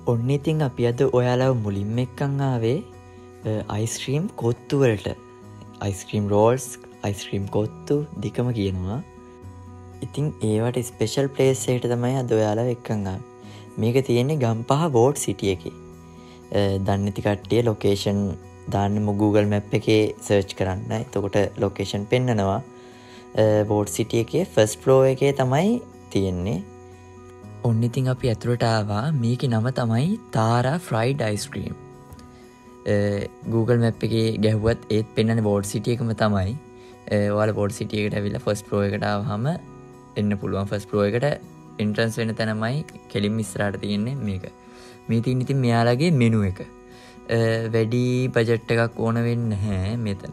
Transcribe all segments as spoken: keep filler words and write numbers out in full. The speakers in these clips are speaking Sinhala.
ඔන්න ඉතින් අපි අද ඔයාලව මුලින්ම එක්කන් ආවේ අයිස්ක්‍රීම් කොත්තු වලට. අයිස්ක්‍රීම් රෝල්ස්, අයිස්ක්‍රීම් කොත්තු දෙකම කියනවා. ඉතින් ඒවට ස්පෙෂල් ප්ලේස් එකට තමයි අද ඔයාලව එක්කන් ආවේ. මේක තියෙන්නේ ගම්පහ වෝඩ් සිටි එකේ. දන්නේ නැති කට්ටිය ලොකේෂන් දාන්න Google Map එකේ සර්ච් කරන්න. එතකොට ලොකේෂන් පෙන්නනවා. වෝඩ් සිටි එකේ ෆස්ට් ෆ්ලෝර් එකේ තමයි තියෙන්නේ. ඔන්න ඉතින් අපි ඇතුළට ආවා. මේකේ නම තමයි Tara fried ice cream. Google Map එකේ ගැහුවත් ඒත් පෙන්නන්නේ වෝඩ් සිටි එකම තමයි. ඔයාලා වෝඩ් සිටි එකට ඇවිල්ලා ෆස්ට් ෆ්ලෝර් එකට ආවහම එන්න පුළුවන්. ෆස්ට් ෆ්ලෝර් එකට එන්ට්‍රන්ස් වෙන තැනමයි කෙලින්ම ඉස්සරහට තියෙන්නේ මේක. මේ තියෙන ඉතින් මෙයාලගේ මෙනු එක. වැඩි බජට් එකක් ඕන වෙන්නේ නැහැ මෙතන.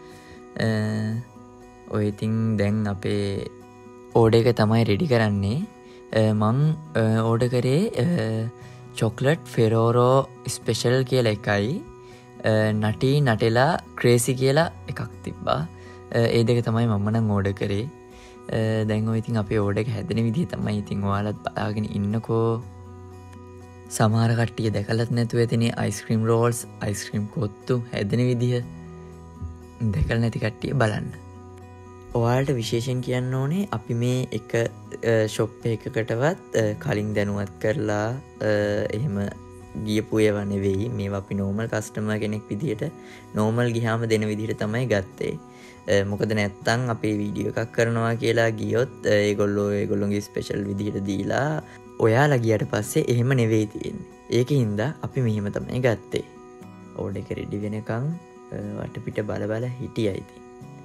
ඔය ඉතින් දැන් අපේ ඕඩර් එක තමයි රෙඩි කරන්නේ. මං ඕඩර් කරේ චොක්ලට් ෆෙරෝරෝ ස්පෙෂල් කියලා එකයි නටි නටෙලා ක්‍රේසි කියලා එකක් තිබ්බා. ඒ දෙක තමයි මම නම් ඕඩර් කරේ. දැන් ඔය ඉතින් අපේ ඕඩර් එක හැදෙන විදිහ තමයි ඉතින් ඔයාලත් බලාගෙන ඉන්නකෝ. සමහර කට්ටිය දැකලත් නැතුව ඇතිනේ අයිස්ක්‍රීම් රෝල්ස්, අයිස්ක්‍රීම් කොත්තු හැදෙන විදිහ. දැකලා නැති කට්ටිය බලන්න. ඔයාලට විශේෂයෙන් කියන්න ඕනේ අපි මේ එක ෂොප් එකකටවත් කලින් දැනුවත් කරලා එහෙම ගියපු ඒවා නෙවෙයි. මේවා අපි නෝමල් කස්ටමර් කෙනෙක් විදිහට නෝමල් ගියාම දෙන විදිහට තමයි ගත්තේ. මොකද නැත්තම් අපේ වීඩියෝ එකක් කරනවා කියලා ගියොත් ඒගොල්ලෝ ඒගොල්ලෝගේ ස්පෙෂල් විදිහට දීලා ඔයාලා ගියට පස්සේ එහෙම නෙවෙයි තියෙන්නේ. ඒකින්ද අපි මෙහෙම තමයි ගත්තේ. ඕඩර් එක රෙඩි වෙනකන් වටපිට බල බල හිටියා ඉතින්.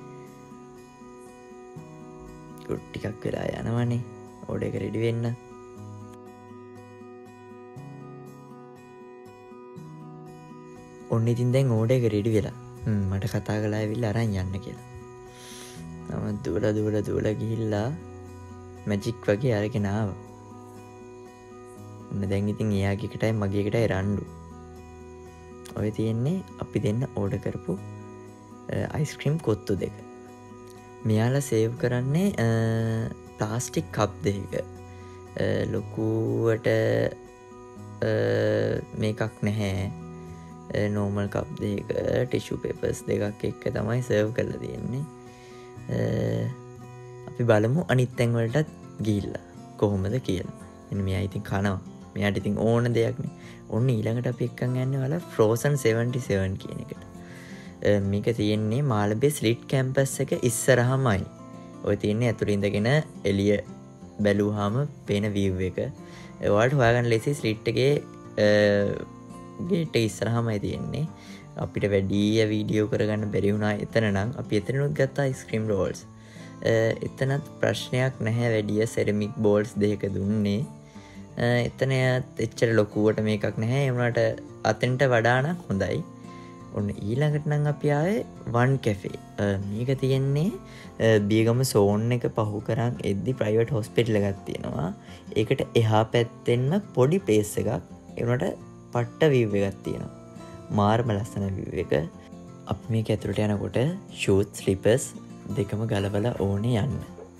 ගුඩ් ටිකක් වෙලා යනවනේ ඕඩර් එක රෙඩි වෙන්න. ඔන්න ඉතින් දැන් ඕඩර් එක රෙඩි වෙලා. මට කතා කරලා ඇවිල්ලා අරන් යන්න කියලා. මම දුවලා දුවලා දුවලා ගිහිල්ලා මැජික් වගේ අරගෙන ආවා. ඔන්න දැන් ඉතින් එයාගේ එකටයි මගේ එකටයි රණ්ඩු. ඔය තියෙන්නේ අපි දෙන්න ඕඩර් කරපු අයිස්ක්‍රීම් කොත්තු දෙක. මෙයාලා සේව් කරන්නේ ප්ලාස්ටික් කප් දෙක. ලොකුවට මේකක් නැහැ. නෝමල් කප් දෙක ටිෂු පේපර්ස් දෙකක් එක්ක තමයි සර්ව් කරලා තියෙන්නේ. අපි බලමු අනිත් තැන් වලටත් ගිහිල්ලා කොහොමද කියලා. එන්න මෙයා ඉතින් කනවා. මෙයාට ඉතින් ඕන දෙයක්නේ. ඔන්න ඊළඟට අපි එක්කන් යන්නේ වල ෆ්‍රෝසන් සෙවන්ටි සෙවන් කියන එකට. මේක තියෙන්නේ මාළඹේ ස්ලිට් කැම්පස් එක ඉස්සරහමයි. ඔය තියෙන්නේ ඇතුළේ ඉඳගෙන එළිය බැලුවාම පේන view එක. ඔයාලට හොයාගන්න ලේසි ස්ලිට් එකේ ගේට් එක ඉස්සරහමයි තියෙන්නේ. අපිට වැඩි වීඩියෝ කරගන්න බැරි වුණා එතන නම් අපි එතනනුත් ගත්තා අයිස්ක්‍රීම් රෝල්ස්. එතනත් ප්‍රශ්නයක් නැහැ. වැඩි සෙරමික් බෝල්ස් දෙක දුන්නේ. එතන එච්චර ලොකුවට මේකක් නැහැ. ඒ වුණාට අතෙන්ට වඩා නම් හොඳයි. ඔන්න ඊළඟට නම් අපි ආවේ වන් කැෆේ. මේක තියෙන්නේ බියගම සෝන් එක පහු කරන් එද්දි ප්‍රයිවට් හොස්පිටල් එකක් තියෙනවා. ඒකට එහා පැත්තෙන්ම පොඩි ප්ලේස් එකක්. ඒ වුණාට පට්ට view එකක් තියෙනවා. මාර්ම ලස්සන view එක. අපි මේක ඇතුළට යනකොට shoes slippers දෙකම ගලවලා ඕනේ යන්න.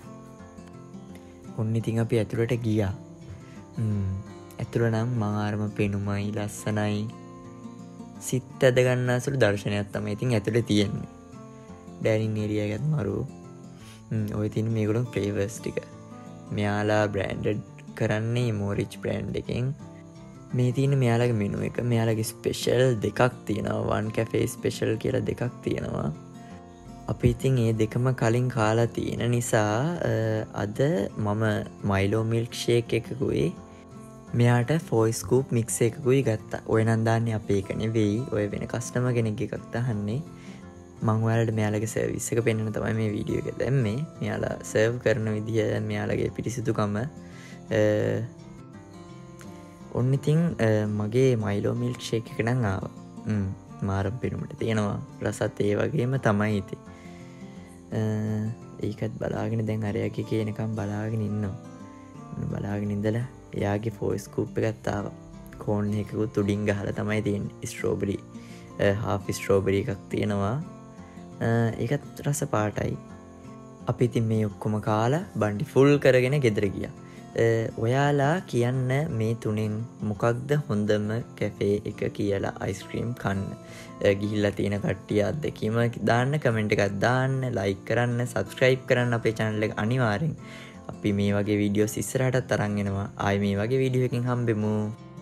ඔන්න ඉතින් අපි ඇතුළට ගියා. හ්ම් ඇතුළ නම් මාර්ම පෙනුමයි ලස්සනයි. සිත් ඇද ගන්න අසුළු දර්ශනයක් තමයි ඉතින් ඇතුළේ තියෙන්නේ. ඩයිනින් ඒරියා එකත් මරු. හ්ම් ඔය තියෙන මේගොල්ලෝ ෆ්ලේවර්ස් ටික. මෙයාලා බ්‍රෑන්ඩඩ් කරන්නේ මොරිච් බ්‍රෑන්ඩ් එකෙන්. මේ තියෙන මෙයාලගේ මෙනු එක. මෙයාලගේ ස්පෙෂල් දෙකක් තියෙනවා. වන් කැෆේ ස්පෙෂල් කියලා දෙකක් තියෙනවා. අපි ඉතින් මේ දෙකම කලින් කාලා තියෙන නිසා අද මම මයිලෝ මිල්ක් ෂේක් එකකුයි මෙයාට ෆෝර් ස්කූප් මික්ස් එකකුයි ගත්තා. ඔය නම් දාන්නේ අපේ එක නෙවෙයි. ඔය වෙන කස්ටමර් කෙනෙක් එකක් දාන්නේ. මම ඔයාලට මෙයාලගේ සර්විස් එක පෙන්වන්න තමයි මේ වීඩියෝ එක දැම්මේ. මෙයාලා සර්ව් කරන විදිය, මෙයාලගේ පිරිසිදුකම. ඔන්න ඉතින් මගේ මයිලෝ මිල්ක් ෂේක් එක නම් ආවා. හ්ම් මාරම් පෙනුමට තියෙනවා. රසත් ඒ වගේම තමයි ඉතින්. ඒකත් බලාගෙන දැන් අරයාගේ කියනකම් බලාගෙන ඉන්නවා. බලාගෙන ඉඳලා එයාගේ ෆෝර් ස්කූප් එකත් ආවා. කෝන් එකකුත් උඩින් ගහලා තමයි තියෙන්නේ. ස්ට්‍රෝබෙරි හාෆ් ස්ට්‍රෝබෙරි එකක් තියෙනවා. ඒකත් රස පාටයි. අපි ඉතින් මේ ඔක්කොම කාලා බණ්ඩි ෆුල් කරගෙන ගෙදර ගියා. ඔයාලා කියන්න මේ තුනෙන් මොකක්ද හොඳම කැෆේ එක කියලා අයිස්ක්‍රීම් කන්න. ගිහිල්ලා තියෙන කට්ටිය අත්දැකීම දාන්න, කමෙන්ට් එකක් දාන්න, ලයික් කරන්න, සබ්ස්ක්‍රයිබ් කරන්න අපේ channel එක අනිවාර්යෙන්. අපි මේ වගේ වීඩියෝස් ඉස්සරහටත් අරන් එනවා. ආයි මේ වගේ වීඩියෝ එකකින් හම්බෙමු.